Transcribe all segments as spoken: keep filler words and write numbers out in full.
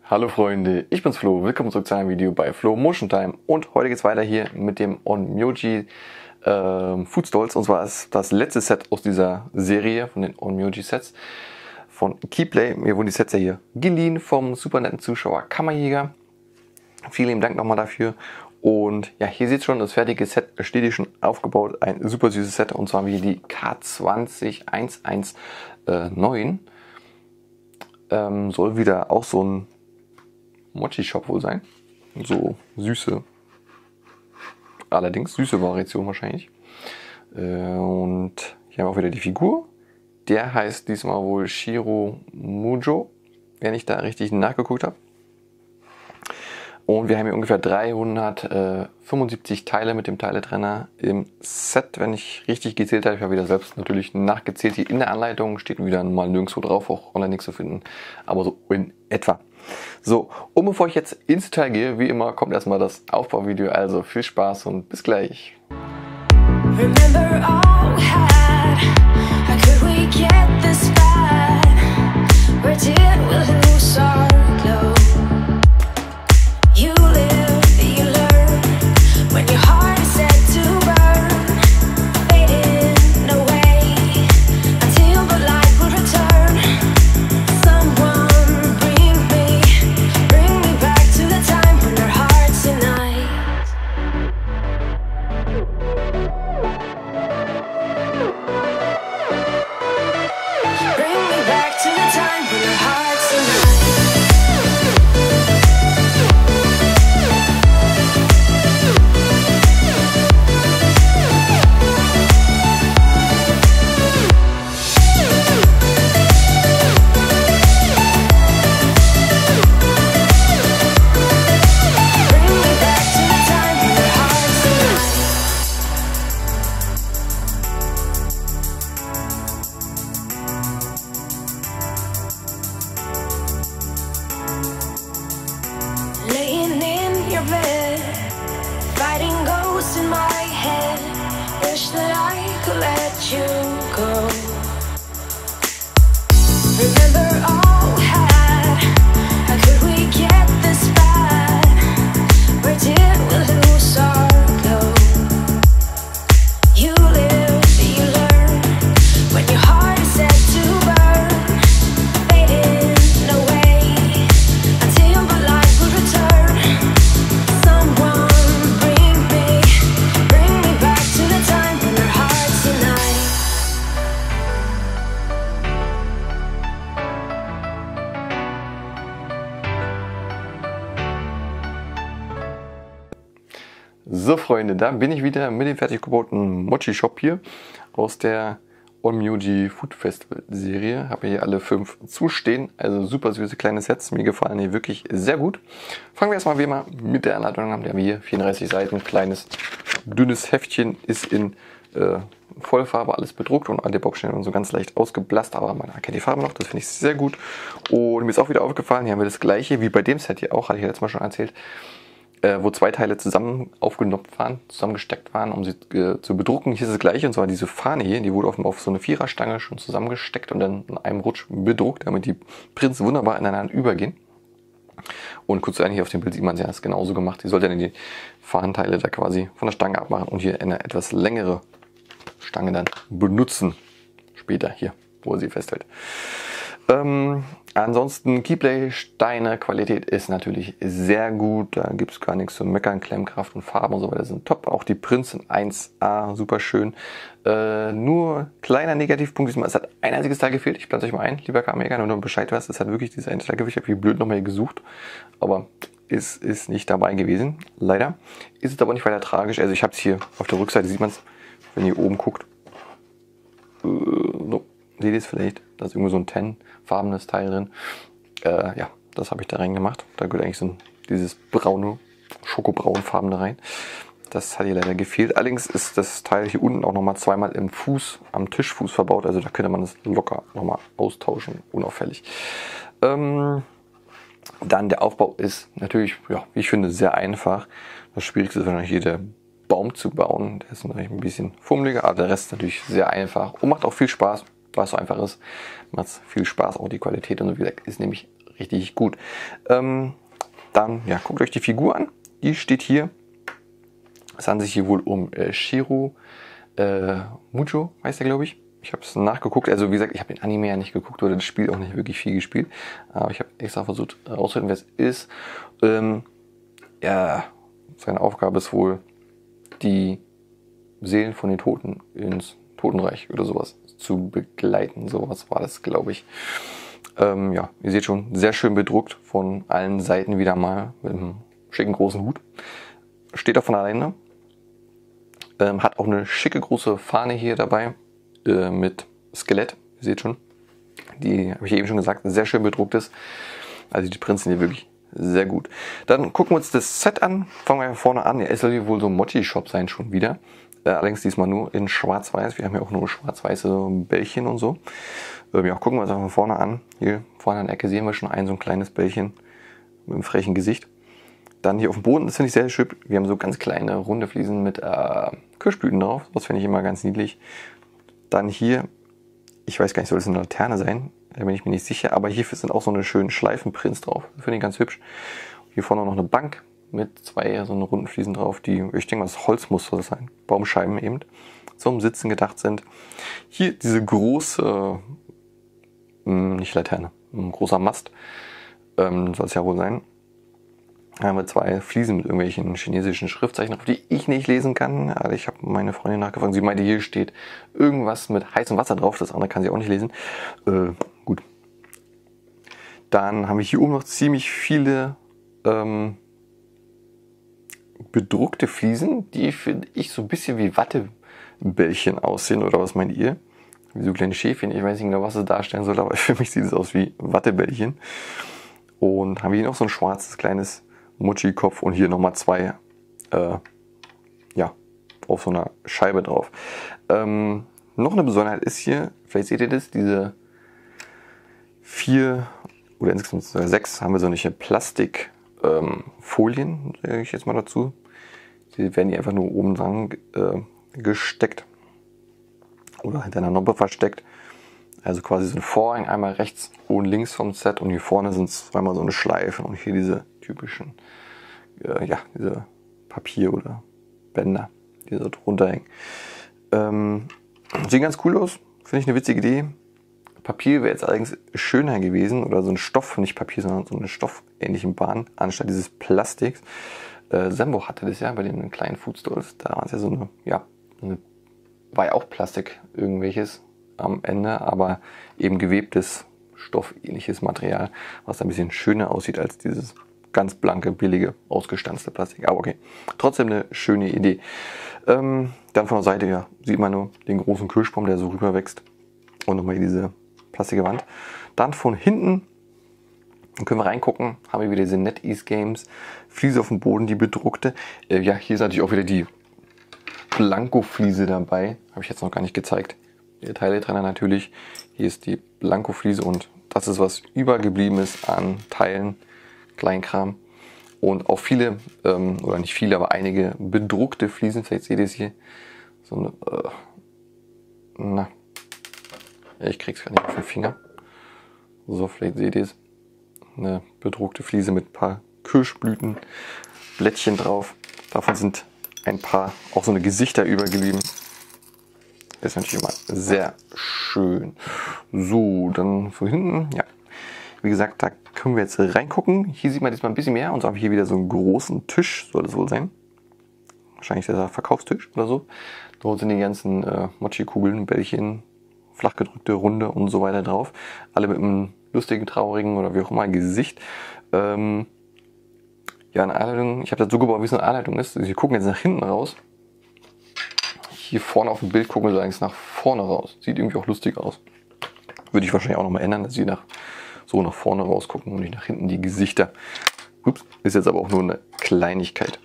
Hallo Freunde, ich bin's Flo, willkommen zurück zu einem Video bei Flo Motion Time und heute geht's weiter hier mit dem Onmyoji äh, Food Stalls, und zwar ist das letzte Set aus dieser Serie von den Onmyoji Sets von Keyplay. Mir wurden die Sets ja hier geliehen vom super netten Zuschauer Kammerjäger. Vielen lieben Dank nochmal dafür. Und ja, hier seht ihr schon, das fertige Set steht hier schon aufgebaut, ein super süßes Set, und zwar wie die K zwanzig eins eins neun. Ähm, soll wieder auch so ein Mochi-Shop wohl sein. So süße, allerdings süße Variation wahrscheinlich. Äh, und hier haben wir auch wieder die Figur. Der heißt diesmal wohl Shiro Mujo, wenn ich da richtig nachgeguckt habe. Und wir haben hier ungefähr dreihundertfünfundsiebzig Teile mit dem Teiletrenner im Set, wenn ich richtig gezählt habe. Ich habe wieder selbst natürlich nachgezählt. Hier in der Anleitung steht wieder mal nirgendwo drauf, auch online nichts zu finden, aber so in etwa. So, und bevor ich jetzt ins Detail gehe, wie immer, kommt erstmal das Aufbauvideo. Also viel Spaß und bis gleich. Remember all we had. How could we get this bad? Where did we lose our glow? You live, you learn. When your heart is set to burn, fading away until the light will return. Someone bring me, bring me back to the time when our hearts unite. Bring me back to the time when our hearts unite. Laying in your bed, fighting ghosts in my head. Wish that I could let you go. Remember all we had. How could we get this bad? Where did we lose our glow? You live, you learn. When your heart is set to burn, fading away until the light will return. Someone bring me, bring me back to the time when our hearts unite. So Freunde, da bin ich wieder mit dem fertig gebauten Mochi-Shop hier aus der Onmyoji Food Festival Serie. Habe hier alle fünf zustehen, also super süße kleine Sets. Mir gefallen die wirklich sehr gut. Fangen wir erstmal wie immer mit der Anleitung an. Die haben wir hier vierunddreißig Seiten, kleines dünnes Heftchen, ist in äh, Vollfarbe alles bedruckt und alle Baustellen so ganz leicht ausgeblasst, aber man erkennt die Farbe noch, das finde ich sehr gut. Und mir ist auch wieder aufgefallen, hier haben wir das gleiche wie bei dem Set hier auch, hatte ich ja letztes Mal schon erzählt. Äh, wo zwei Teile zusammen aufgenopft waren, zusammengesteckt waren, um sie äh, zu bedrucken. Hier ist das gleiche, und zwar diese Fahne hier, die wurde auf, auf so eine Viererstange schon zusammengesteckt und dann in einem Rutsch bedruckt, damit die Prints wunderbar ineinander übergehen. Und kurz hier auf dem Bild sieht man, sie hat es genauso gemacht. Die sollte dann die Fahnenteile da quasi von der Stange abmachen und hier eine etwas längere Stange dann benutzen. Später hier, wo sie festhält. Ähm, ansonsten Keyplay Steine Qualität ist natürlich sehr gut, da gibt es gar nichts zu meckern, Klemmkraft und Farben und so weiter sind top, auch die Prints sind eins A, super schön. Äh, nur kleiner Negativpunkt, es hat ein einziges Teil gefehlt, ich blende euch mal ein, lieber Kammerjäger, nur Bescheid weißt, es hat wirklich dieses eine Teil gefehlt, ich habe wie blöd nochmal gesucht, aber es ist nicht dabei gewesen, leider. Ist es aber nicht weiter tragisch, also ich habe es hier auf der Rückseite, sieht man es, wenn ihr oben guckt, äh, so. Seht ihr es vielleicht? Da ist irgendwo so ein Tan-farbenes Teil drin. Äh, ja, das habe ich da rein gemacht. Da gehört eigentlich so ein, dieses braune, schokobraunfarbene rein. Das hat hier leider gefehlt. Allerdings ist das Teil hier unten auch nochmal zweimal im Fuß, am Tischfuß verbaut. Also da könnte man das locker nochmal austauschen, unauffällig. Ähm, dann der Aufbau ist natürlich, ja, wie ich finde, sehr einfach. Das Schwierigste ist wahrscheinlich hier der Baum zu bauen. Der ist natürlich ein bisschen fummeliger, aber der Rest ist natürlich sehr einfach und macht auch viel Spaß, weil es so einfach ist. Macht viel Spaß, auch die Qualität und so, wie gesagt, ist nämlich richtig gut. Ähm, dann, ja, guckt euch die Figur an. Die steht hier. Es handelt sich hier wohl um äh, Shiro äh, Mujo, heißt er, glaube ich. Ich habe es nachgeguckt. Also wie gesagt, ich habe den Anime ja nicht geguckt oder das Spiel auch nicht wirklich viel gespielt. Aber ich habe extra versucht herauszufinden, wer es ist. Ähm, ja, seine Aufgabe ist wohl, die Seelen von den Toten ins Totenreich oder sowas zu begleiten. Sowas war das, glaube ich. Ähm, ja, ihr seht schon, sehr schön bedruckt von allen Seiten wieder mal mit einem schicken großen Hut. Steht auch von alleine. Ähm, hat auch eine schicke große Fahne hier dabei äh, mit Skelett. Ihr seht schon, die habe ich eben schon gesagt, sehr schön bedruckt ist. Also die Prints sind hier wirklich sehr gut. Dann gucken wir uns das Set an. Fangen wir vorne an. Ja, es soll hier wohl so ein Mochi-Shop sein schon wieder. Äh, allerdings diesmal nur in schwarz-weiß. Wir haben ja auch nur schwarz-weiße Bällchen und so. Ähm, ja, gucken wir uns einfach vorne an. Hier vorne an der Ecke sehen wir schon ein so ein kleines Bällchen mit einem frechen Gesicht. Dann hier auf dem Boden, das finde ich sehr schön. Wir haben so ganz kleine runde Fliesen mit äh, Kirschblüten drauf. Das finde ich immer ganz niedlich. Dann hier, ich weiß gar nicht, soll das eine Laterne sein? Da bin ich mir nicht sicher. Aber hier sind auch so eine schönen Schleifenprints drauf. Das finde ich ganz hübsch. Hier vorne noch eine Bank mit zwei so eine runden Fliesen drauf, die, ich denke mal, das Holz muss das sein. Baumscheiben eben, zum Sitzen gedacht sind. Hier diese große, mh, nicht Laterne, ein großer Mast, ähm, soll es ja wohl sein. Da haben wir zwei Fliesen mit irgendwelchen chinesischen Schriftzeichen drauf, die ich nicht lesen kann. Also ich habe meine Freundin nachgefragt, sie meinte, hier steht irgendwas mit heißem Wasser drauf, das andere kann sie auch nicht lesen. Äh, gut. Dann haben wir hier oben noch ziemlich viele ähm, bedruckte Fliesen, die finde ich so ein bisschen wie Wattebällchen aussehen, oder was meint ihr? Wie so kleine Schäfchen, ich weiß nicht genau, was es darstellen soll, aber für mich sieht es aus wie Wattebällchen. Und haben wir hier noch so ein schwarzes kleines Mochi-Kopf und hier nochmal zwei, äh, ja, auf so einer Scheibe drauf. Ähm, noch eine Besonderheit ist hier, vielleicht seht ihr das, diese vier oder insgesamt sechs haben wir solche Plastikfolien, ähm, sage ich jetzt mal dazu. Die werden hier einfach nur oben dran äh, gesteckt oder hinter einer Noppe versteckt. Also quasi so ein Vorhang, einmal rechts und links vom Set und hier vorne sind es zweimal so eine Schleife und hier diese typischen, äh, ja, diese Papier- oder Bänder, die so drunter hängen. Ähm, sieht ganz cool aus, finde ich eine witzige Idee. Papier wäre jetzt allerdings schöner gewesen oder so ein Stoff, nicht Papier, sondern so eine stoffähnliche Bahn, anstatt dieses Plastiks. Äh, Sembo hatte das ja bei den kleinen Foodstores, da war es ja so eine, ja, eine, war ja auch Plastik irgendwelches am Ende, aber eben gewebtes, stoffähnliches Material, was ein bisschen schöner aussieht als dieses ganz blanke, billige, ausgestanzte Plastik. Aber okay, trotzdem eine schöne Idee. Ähm, dann von der Seite ja, sieht man nur den großen Kirschbaum, der so rüber wächst. Und nochmal hier diese plastische Wand. Dann von hinten, dann können wir reingucken, haben wir wieder diese NetEase Games, Fliese auf dem Boden, die bedruckte. Äh, ja, hier ist natürlich auch wieder die Blanko-Fliese dabei. Habe ich jetzt noch gar nicht gezeigt. Der Teiletrenner natürlich. Hier ist die Blanko-Fliese und das ist, was übergeblieben ist an Teilen, Kleinkram. Und auch viele, ähm, oder nicht viele, aber einige bedruckte Fliesen. Vielleicht seht ihr es hier. So eine, äh, na, ich krieg's gar nicht auf den Finger. So, vielleicht seht ihr es. Eine bedruckte Fliese mit ein paar Kirschblüten, Blättchen drauf. Davon sind ein paar, auch so eine Gesichter übergeblieben. Ist natürlich immer sehr schön. So, dann von hinten, ja. Wie gesagt, da können wir jetzt reingucken. Hier sieht man jetzt mal ein bisschen mehr. Und so habe ich hier wieder so einen großen Tisch, soll das wohl sein. Wahrscheinlich der Verkaufstisch oder so. Dort sind die ganzen äh, Mochi-Kugeln, Bällchen, flachgedrückte Runde und so weiter drauf. Alle mit einem lustigen, traurigen oder wie auch immer Gesicht. Ähm, ja, eine Anleitung. Ich habe das so gebaut, wie es eine Anleitung ist. Sie gucken jetzt nach hinten raus. Hier vorne auf dem Bild gucken wir eigentlich nach vorne raus. Sieht irgendwie auch lustig aus. Würde ich wahrscheinlich auch nochmal ändern, dass sie nach, so nach vorne raus gucken und nicht nach hinten die Gesichter. Ups, ist jetzt aber auch nur eine Kleinigkeit.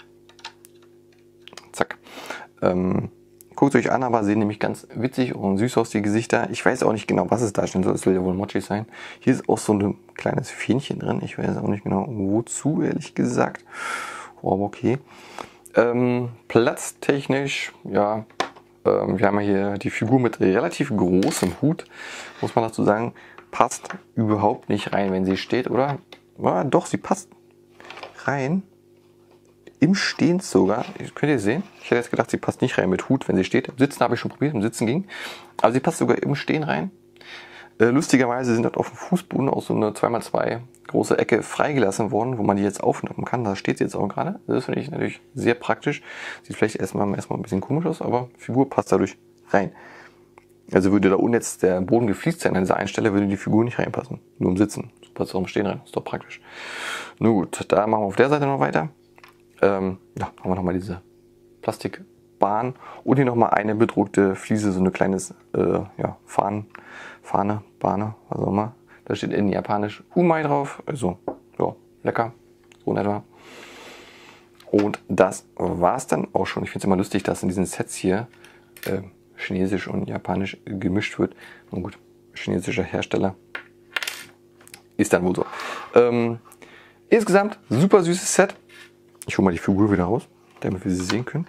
Zack. Ähm, guckt euch an, aber sehen nämlich ganz witzig und süß aus, die Gesichter. Ich weiß auch nicht genau, was es darstellen soll. Es soll ja wohl Mochi sein. Hier ist auch so ein kleines Fähnchen drin. Ich weiß auch nicht genau, wozu, ehrlich gesagt. Oh, aber okay. Ähm, platztechnisch, ja, ähm, wir haben ja hier die Figur mit relativ großem Hut, muss man dazu sagen. passt überhaupt nicht rein, wenn sie steht, oder? Ja, doch, sie passt rein. Im Stehen sogar. Könnt ihr sehen? Ich hätte jetzt gedacht, sie passt nicht rein mit Hut, wenn sie steht. Im Sitzen habe ich schon probiert, im Sitzen ging. Aber sie passt sogar im Stehen rein. Äh, lustigerweise sind dort auf dem Fußboden auch so eine zwei mal zwei große Ecke freigelassen worden, wo man die jetzt aufklappen kann. Da steht sie jetzt auch gerade. Das finde ich natürlich sehr praktisch. Sieht vielleicht erstmal, erstmal ein bisschen komisch aus, aber Figur passt dadurch rein. Also würde da unten jetzt der Boden gefliest sein an dieser einen Stelle, würde die Figur nicht reinpassen. Nur im Sitzen. So passt auch im Stehen rein. Ist doch praktisch. Nun gut, da machen wir auf der Seite noch weiter. Ähm, ja, haben wir nochmal diese Plastikbahn und hier nochmal eine bedruckte Fliese, so eine kleines äh, ja, Fahnen, Fahne, Bahne, was auch immer. Da steht in Japanisch Umai drauf, also ja, lecker, so in etwa. Und das war's dann auch schon. Ich finde es immer lustig, dass in diesen Sets hier äh, Chinesisch und Japanisch gemischt wird. Und gut, chinesischer Hersteller ist dann wohl so. Ähm, insgesamt super süßes Set. Ich hole mal die Figur wieder raus, damit wir sie sehen können.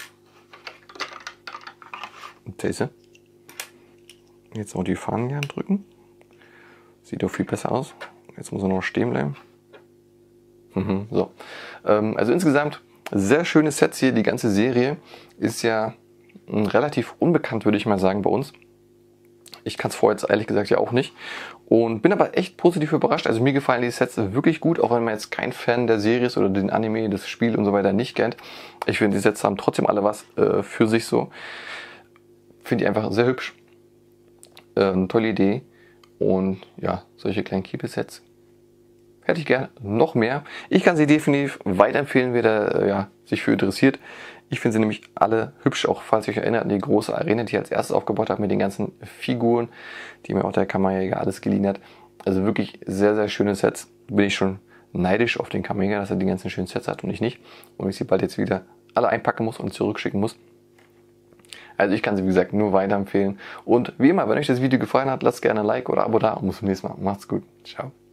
Und da ist sie. Jetzt noch die Fahnen hier drücken. Sieht doch viel besser aus. Jetzt muss er noch stehen bleiben. Mhm, so. Ähm, also insgesamt sehr schöne Sets hier. Die ganze Serie ist ja relativ unbekannt, würde ich mal sagen, bei uns. Ich kann es vorher jetzt ehrlich gesagt ja auch nicht. Und bin aber echt positiv überrascht. Also mir gefallen die Sets wirklich gut, auch wenn man jetzt kein Fan der Serie ist oder den Anime, das Spiel und so weiter nicht kennt. Ich finde, die Sets haben trotzdem alle was äh, für sich so. Finde ich einfach sehr hübsch. Äh, eine tolle Idee. Und ja, solche kleinen Keep-Sets hätte ich gerne noch mehr. Ich kann sie definitiv weiterempfehlen, wer da äh, ja, sich für interessiert. Ich finde sie nämlich alle hübsch, auch falls ihr euch erinnert an die große Arena, die ich als erstes aufgebaut habe mit den ganzen Figuren, die mir auch der Kammerjäger alles geliehen hat. Also wirklich sehr, sehr schöne Sets. Bin ich schon neidisch auf den Kammerjäger, dass er die ganzen schönen Sets hat und ich nicht. Und ich sie bald jetzt wieder alle einpacken muss und zurückschicken muss. Also ich kann sie, wie gesagt, nur weiterempfehlen. Und wie immer, wenn euch das Video gefallen hat, lasst gerne ein Like oder Abo da und bis zum nächsten Mal. Macht's gut. Ciao.